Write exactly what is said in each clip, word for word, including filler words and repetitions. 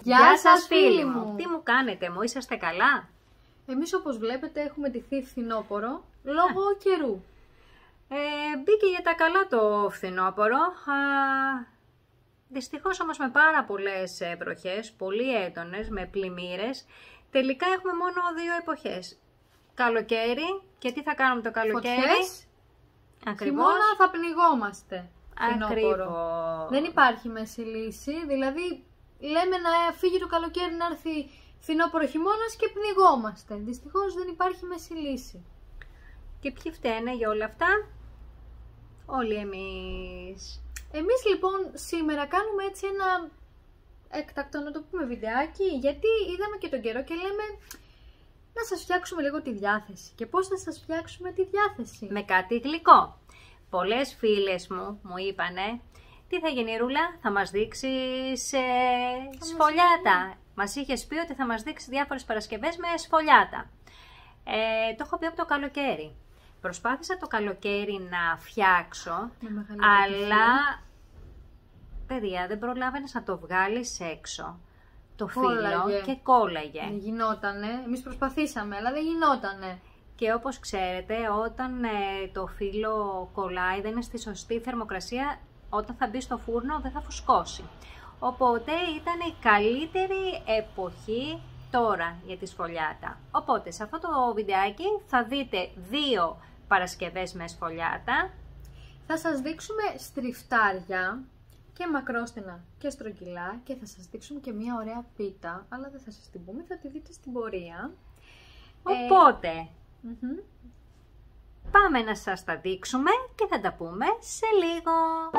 Γεια, Γεια σας φίλοι μου. μου! Τι μου κάνετε, μου είσαστε καλά? Εμείς όπως βλέπετε έχουμε ντυθεί φθινόπωρο λόγω Α. καιρού. Ε, μπήκε για τα καλά το φθινόπωρο. Α, δυστυχώς όμως με πάρα πολλές βροχές, πολύ έντονες, με πλημμύρες. Τελικά έχουμε μόνο δύο εποχές. Καλοκαίρι, και τι θα κάνουμε το καλοκαίρι? Φωτιές. Ακριβώς. Χειμώνα θα πνιγόμαστε. Ακριβώς. Δεν υπάρχει μέση λύση, δηλαδή λέμε να φύγει το καλοκαίρι, να έρθει φθινόπωρο χειμώνας και πνιγόμαστε. Δυστυχώς δεν υπάρχει μέση λύση. Και ποιοι φταίνε για όλα αυτά? Όλοι εμείς. Εμείς λοιπόν σήμερα κάνουμε έτσι ένα έκτακτο, να το πούμε, βιντεάκι, γιατί είδαμε και τον καιρό και λέμε να σας φτιάξουμε λίγο τη διάθεση. Και πώς θα σας φτιάξουμε τη διάθεση? Με κάτι γλυκό. Πολλές φίλες μου μου είπανε, τι θα γίνει Ρούλα, θα μας δείξεις ε, σφολιάτα. Μας είχες πει ότι θα μας δείξει διάφορες Παρασκευές με σφολιάτα. Ε, το έχω πει από το καλοκαίρι. Προσπάθησα το καλοκαίρι να φτιάξω, αλλά παιδιά δεν προλάβαινες να το βγάλεις έξω το φύλλο και κόλλαγε. Δεν γινότανε, εμείς προσπαθήσαμε αλλά δεν γινότανε. Και όπως ξέρετε, όταν ε, το φύλλο κολλάει, δεν είναι στη σωστή θερμοκρασία, όταν θα μπει στο φούρνο δεν θα φουσκώσει. Οπότε ήταν η καλύτερη εποχή τώρα για τη σφολιάτα. Οπότε σε αυτό το βιντεάκι θα δείτε δύο Παρασκευές με σφολιάτα. Θα σας δείξουμε στριφτάρια και μακρόστινα και στρογγυλά και θα σας δείξουμε και μια ωραία πίτα, αλλά δεν θα σας την πούμε, θα τη δείτε στην πορεία. Οπότε... Ε... Mm-hmm. Πάμε να σας τα δείξουμε και θα τα πούμε σε λίγο.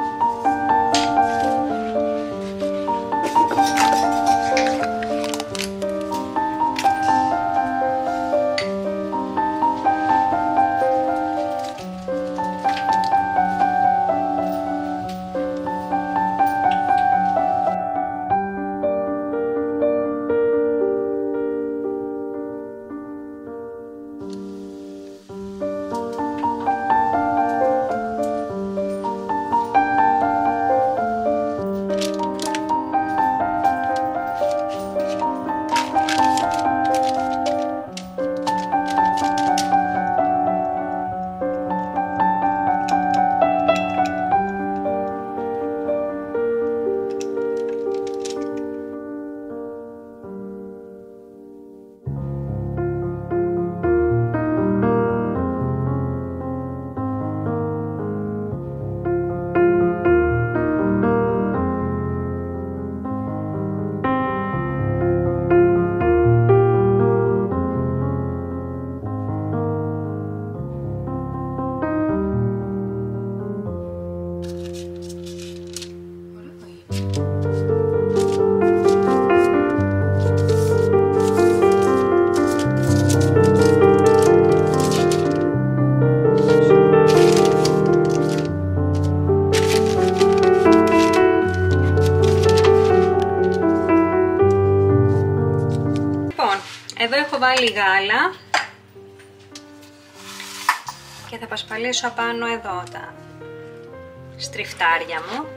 Εδώ έχω βάλει γάλα και θα πασπαλίσω απάνω εδώ τα στριφτάρια μου.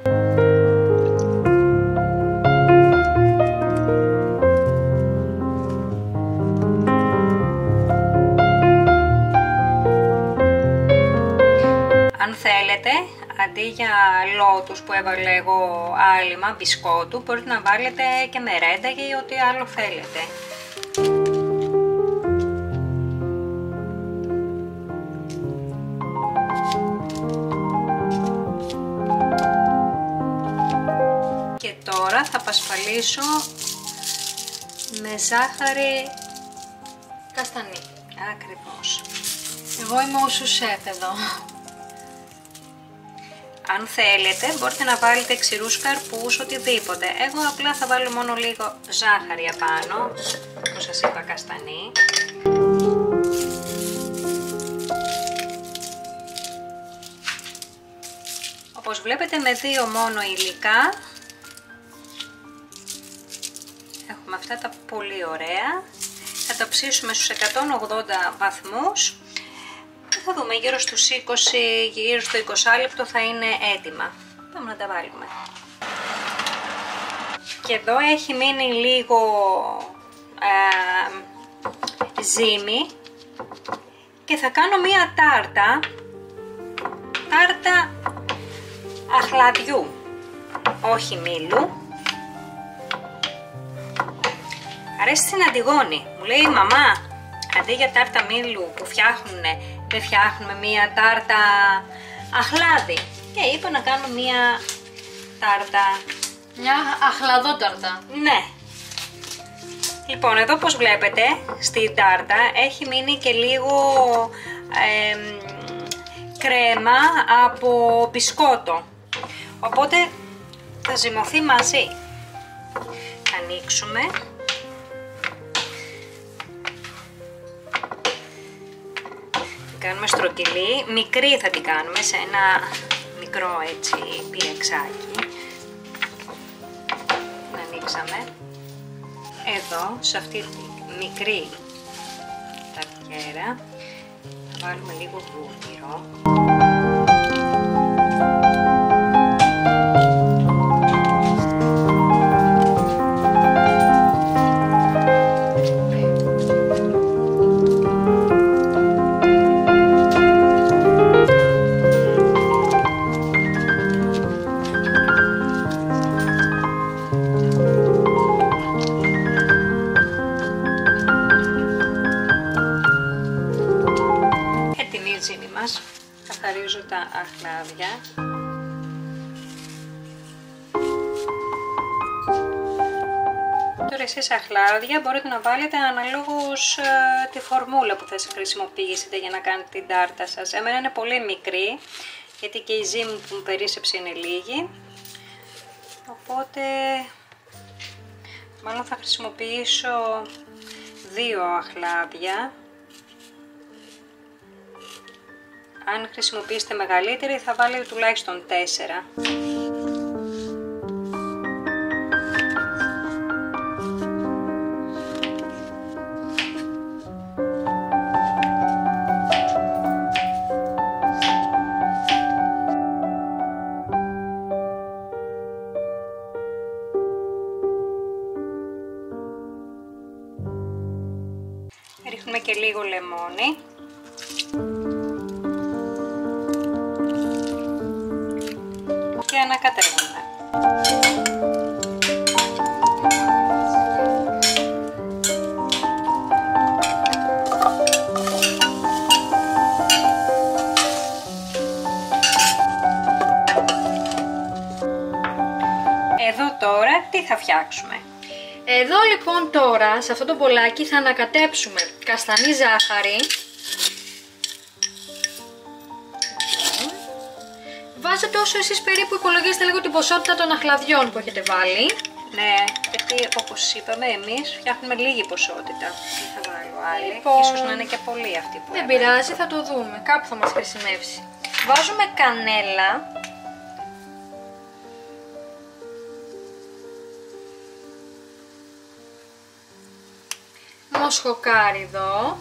Αν θέλετε, αντί για λότους που έβαλε εγώ άλυμα, μπισκότου, μπορείτε να βάλετε και μερέντα ή ό,τι άλλο θέλετε. Και τώρα θα πασπαλίσω με ζάχαρη καστανή. Ακριβώς. Εγώ είμαι ο σουσέφ εδώ. Αν θέλετε μπορείτε να βάλετε ξηρούς καρπούς, οτιδήποτε. Εγώ απλά θα βάλω μόνο λίγο ζάχαρη απάνω, όπως σας είπα, καστανή. Όπως βλέπετε, με δύο μόνο υλικά έχουμε αυτά τα πολύ ωραία. Θα τα ψήσουμε στους εκατόν ογδόντα βαθμούς. Θα δούμε γύρω στους είκοσι, γύρω στο είκοσι λεπτό θα είναι έτοιμα. Πάμε να τα βάλουμε. Και εδώ έχει μείνει λίγο ε, ζύμη και θα κάνω μία τάρτα, τάρτα αχλαδιού, όχι μήλου. Αρέσει στην Αντιγόνη, μου λέει η μαμά, αντί για τάρτα μήλου που φτιάχνουνε, δεν φτιάχνουμε μία τάρτα αχλάδι. Και είπα να κάνουμε μία τάρτα. Μια αχλαδόταρτα. Ναι. Λοιπόν, εδώ όπως βλέπετε στη τάρτα έχει μείνει και λίγο ε, κρέμα από μπισκότο. Οπότε θα ζυμωθεί μαζί. Θα ανοίξουμε. Θα κάνουμε στρογγυλή. Μικρή θα την κάνουμε σε ένα μικρό έτσι πυρεξάκι. Να ανοίξαμε. Εδώ, σε αυτή τη μικρή ταρτιέρα, θα βάλουμε λίγο βούτυρο. Καθαρίζω τα αχλάδια. Τώρα εσείς αχλάδια μπορείτε να βάλετε αναλόγως ε, τη φορμούλα που θα χρησιμοποιήσετε για να κάνετε την τάρτα σας. Εμένα είναι πολύ μικρή, γιατί και η ζύμη που μου περίσσεψε είναι λίγη. Οπότε μάλλον θα χρησιμοποιήσω δύο αχλάδια. Αν χρησιμοποιήσετε μεγαλύτερη θα βάλετε τουλάχιστον τέσσερα. Ρίχνουμε και λίγο λεμόνι. Και ανακατεύουμε. Εδώ τώρα τι θα φτιάξουμε? Εδώ λοιπόν τώρα σε αυτό το μπολάκι θα ανακατέψουμε καστανή ζάχαρη. Βάζετε όσο εσείς περίπου υπολογίζετε λίγο την ποσότητα των αχλαδιών που έχετε βάλει. Ναι, γιατί όπως είπαμε εμείς φτιάχνουμε λίγη ποσότητα. Δεν θα βάλω άλλη, λοιπόν, ίσως να είναι και πολύ αυτή που δεν έβαλα. πειράζει, θα το δούμε, κάπου θα μας χρησιμεύσει. Βάζουμε κανέλα. Μοσχοκάριδο.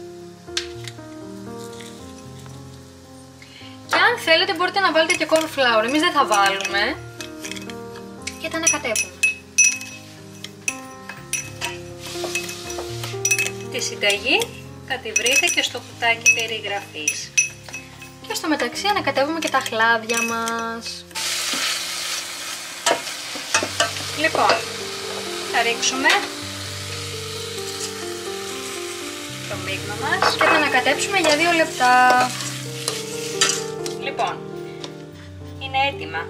Και αν θέλετε μπορείτε να βάλετε και cornflour, εμείς δεν θα βάλουμε. Και τα ανακατεύουμε. Τη συνταγή θα τη βρείτε και στο κουτάκι περιγραφής. Και στο μεταξύ ανακατεύουμε και τα αχλάδια μας. Λοιπόν, θα ρίξουμε το μείγμα μας και θα ανακατέψουμε για δύο λεπτά. Λοιπόν, είναι έτοιμα.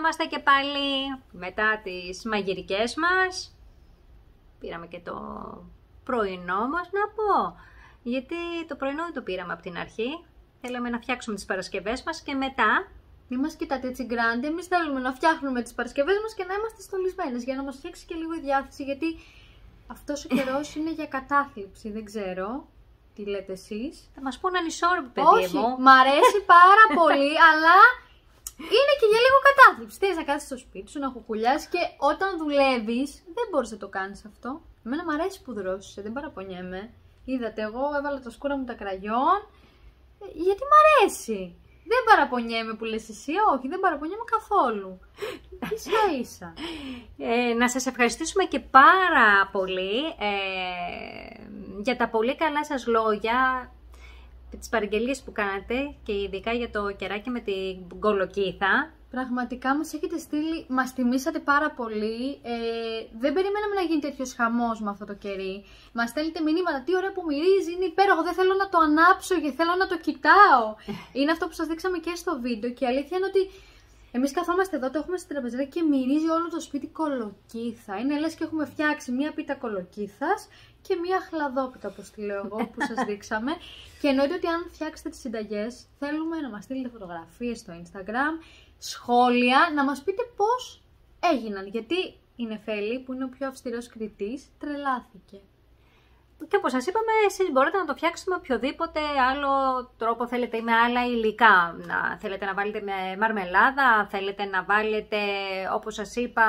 Επανερχόμαστε και πάλι μετά τις μαγειρικές μας. Πήραμε και το πρωινό μας, να πω. Γιατί το πρωινό δεν το πήραμε από την αρχή. Θέλαμε να φτιάξουμε τις Παρασκευές μας και μετά... Μη μας κοιτάτε έτσι γκράντι, εμείς θέλουμε να φτιάχνουμε τις Παρασκευές μας και να είμαστε στολισμένες για να μας φτιάξει και λίγο η διάθεση, γιατί αυτός ο καιρός είναι για κατάθλιψη, δεν ξέρω τι λέτε εσείς. Θα μας πούνε ανισόρροπη, παιδί Όχι, μου. μ' αρέσει πάρα πολύ, αλλά είναι και για λίγο κατάθλιψη. Θέλεις να κάτσεις στο σπίτι σου, να κουκουλιάσεις και όταν δουλεύεις δεν μπορείς να το κάνεις αυτό. Εμένα μ' αρέσει που δρόσεσαι, δεν παραπονιέμαι. Είδατε, εγώ έβαλα τα σκούρα μου τα κραγιόν, γιατί μ' αρέσει. Δεν παραπονιέμαι που λες εσύ, όχι, δεν παραπονιέμαι καθόλου. Ίσα ίσα. Ε, να σας ευχαριστήσουμε και πάρα πολύ ε, για τα πολύ καλά σας λόγια, τις παραγγελίες που κάνατε και ειδικά για το κεράκι με την κολοκύθα. Πραγματικά μας έχετε στείλει, μας τιμήσατε πάρα πολύ. Ε, δεν περιμέναμε να γίνει τέτοιος χαμός με αυτό το κερί. Μας στέλνετε μηνύματα, τι ωραία που μυρίζει, είναι υπέροχο, δεν θέλω να το ανάψω και θέλω να το κοιτάω. Είναι αυτό που σας δείξαμε και στο βίντεο και η αλήθεια είναι ότι εμείς καθόμαστε εδώ, το έχουμε στην τραπεζαρία και μυρίζει όλο το σπίτι κολοκύθα. Είναι λες και έχουμε φτιάξει μία πίτα κολοκύθας και μία χλαδόπιτα, όπως τη λέω εγώ, που σας δείξαμε. Και εννοείται ότι αν φτιάξετε τις συνταγές, θέλουμε να μας στείλετε φωτογραφίες στο Instagram, σχόλια, να μας πείτε πώς έγιναν. Γιατί η Νεφέλη, που είναι ο πιο αυστηρός κριτής, τρελάθηκε. Και όπως σας είπαμε, εσείς μπορείτε να το φτιάξετε με οποιοδήποτε άλλο τρόπο θέλετε ή με άλλα υλικά. Να, θέλετε να βάλετε με μαρμελάδα, θέλετε να βάλετε, όπως σας είπα,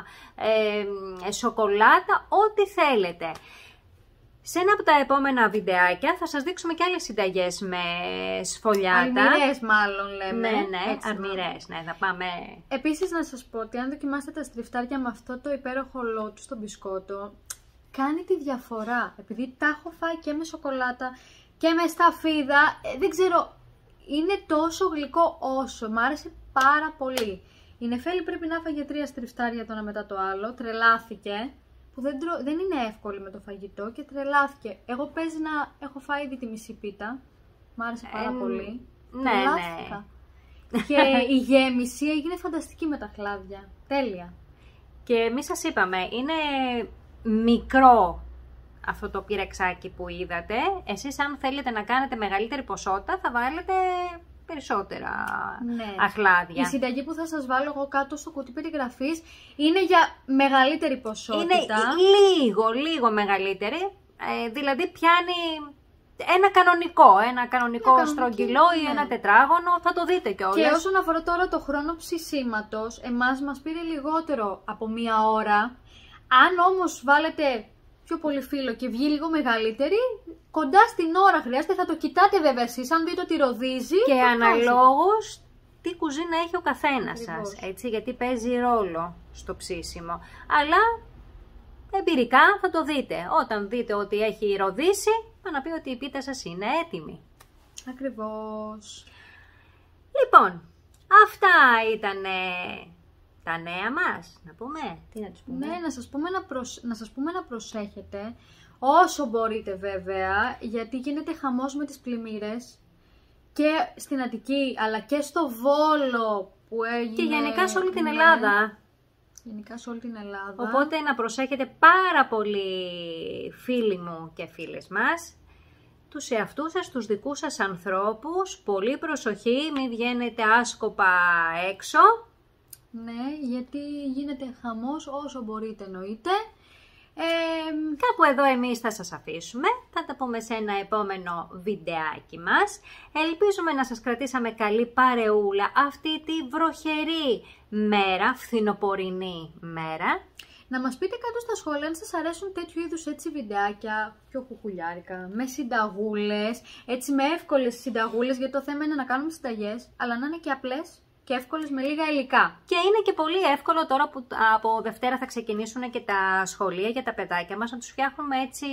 ε, σοκολάτα, ό,τι θέλετε. Σε ένα από τα επόμενα βιντεάκια θα σας δείξουμε και άλλες συνταγές με σφολιάτα. Αρμυρές μάλλον λέμε. Ναι, ναι, αρμυρές, ναι, θα πάμε. Επίσης να σας πω ότι αν δοκιμάσετε τα στριφτάρια με αυτό το υπέροχο λότου στο μπισκότο, κάνει τη διαφορά. Επειδή τα έχω φάει και με σοκολάτα και με σταφίδα, δεν ξέρω, είναι τόσο γλυκό όσο. Μ' άρεσε πάρα πολύ. Η Νεφέλη πρέπει να φάγε τρία στριφτάρια το ένα μετά το άλλο, τρελάθηκε. Που δεν, τρο... δεν είναι εύκολη με το φαγητό και τρελάθηκε. Εγώ παίζει να έχω φάει ήδη τη μισή πίτα. Μ' άρεσε πάρα ε, πολύ. Ναι, τρελάθηκα. Ναι. Και η γέμιση έγινε φανταστική με τα χλάδια. Τέλεια. Και εμείς σας είπαμε, είναι μικρό αυτό το πυρεξάκι που είδατε. Εσείς αν θέλετε να κάνετε μεγαλύτερη ποσότητα θα βάλετε περισσότερα ναι. αχλάδια. Η συνταγή που θα σας βάλω εγώ κάτω στο κουτί περιγραφής είναι για μεγαλύτερη ποσότητα. Είναι λίγο, λίγο μεγαλύτερη, ε, δηλαδή πιάνει ένα κανονικό, ένα κανονικό ένα στρογγυλό ναι. ή ένα τετράγωνο, θα το δείτε κιόλας. Και όσον αφορά τώρα το χρόνο ψησίματος, εμάς μας πήρε λιγότερο από μία ώρα. Αν όμως βάλετε πιο πολύ φύλλο και βγει λίγο μεγαλύτερη, κοντά στην ώρα χρειάζεται, θα το κοιτάτε βέβαια εσείς, αν δείτε ότι ροδίζει. Και αναλόγως τι κουζίνα έχει ο καθένας σας, έτσι, γιατί παίζει ρόλο στο ψήσιμο. Αλλά εμπειρικά θα το δείτε. Όταν δείτε ότι έχει ροδίσει, θα να πει ότι η πίτα σας είναι έτοιμη. Ακριβώς. Λοιπόν, αυτά ήταν τα νέα μας, να πούμε, τι να τους πούμε. Ναι, να σας πούμε να, προσ... να σας πούμε να προσέχετε, όσο μπορείτε βέβαια, γιατί γίνεται χαμός με τις πλημμύρες και στην Αττική, αλλά και στο Βόλο που έγινε. Και γενικά σε όλη την Ελλάδα. Γενικά σε όλη την Ελλάδα. Οπότε να προσέχετε πάρα πολύ, φίλοι μου και φίλες μας, τους εαυτούς σας, τους δικούς σας ανθρώπους, πολύ προσοχή, μην βγαίνετε άσκοπα έξω. Ναι, γιατί γίνεται χαμός όσο μπορείτε εννοείται. Ε, κάπου εδώ εμείς θα σας αφήσουμε, θα τα πούμε σε ένα επόμενο βιντεάκι μας. Ελπίζουμε να σας κρατήσαμε καλή παρεούλα αυτή τη βροχερή μέρα, φθινοπορεινή μέρα. Να μας πείτε κάτω στα σχόλια αν σας αρέσουν τέτοιου είδους έτσι βιντεάκια, πιο κουκουλιάρικα, με συνταγούλες, έτσι με εύκολες συνταγούλες, γιατί το θέμα είναι να κάνουμε συνταγές, αλλά να είναι και απλές και εύκολες με λίγα υλικά. Και είναι και πολύ εύκολο τώρα που από Δευτέρα θα ξεκινήσουν και τα σχολεία για τα παιδάκια μας, να τους φτιάχνουμε έτσι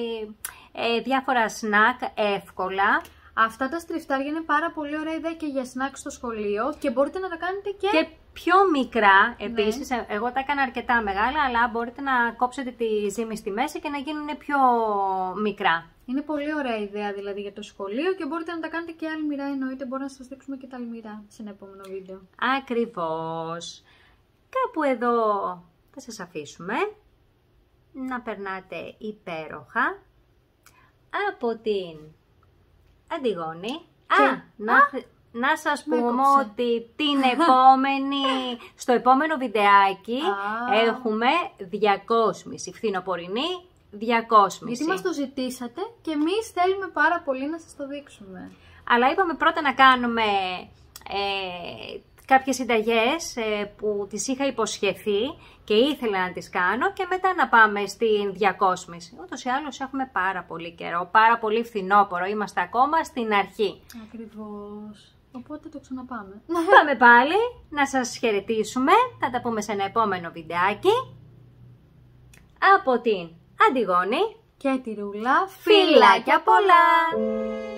ε, διάφορα σνακ εύκολα. Αυτά τα στριφτάρια είναι πάρα πολύ ωραία ιδέα και για σνακ στο σχολείο και μπορείτε να τα κάνετε και... και πιο μικρά επίσης, ναι. Εγώ τα έκανα αρκετά μεγάλα, αλλά μπορείτε να κόψετε τη ζύμη στη μέση και να γίνουν πιο μικρά. Είναι πολύ ωραία ιδέα δηλαδή για το σχολείο και μπορείτε να τα κάνετε και αλμυρά, εννοείται. Μπορούμε να σας δείξουμε και τα αλμυρά σε ένα επόμενο βίντεο. Ακριβώς. κάπου εδώ θα σας αφήσουμε να περνάτε υπέροχα από την Αντιγόνη. Και... Α, να, Α, να σας με πούμε έκοψε. ότι την επόμενη, στο επόμενο βιντεάκι Α. έχουμε διακόσμηση, φθινοπορεινή διακόσμηση. Γιατί μας το ζητήσατε και εμείς θέλουμε πάρα πολύ να σας το δείξουμε. Αλλά είπαμε πρώτα να κάνουμε ε, κάποιες συνταγές ε, που τις είχα υποσχεθεί και ήθελα να τις κάνω και μετά να πάμε στην διακόσμηση. Ούτως ή άλλως έχουμε πάρα πολύ καιρό, πάρα πολύ φθινόπωρο, είμαστε ακόμα στην αρχή. Ακριβώς. Οπότε το ξαναπάμε. Πάμε πάλι να σας χαιρετήσουμε, θα τα πούμε σε ένα επόμενο βιντεάκι. Από την Αντιγόνη Και τη Ρούλα, φιλάκια πολλά!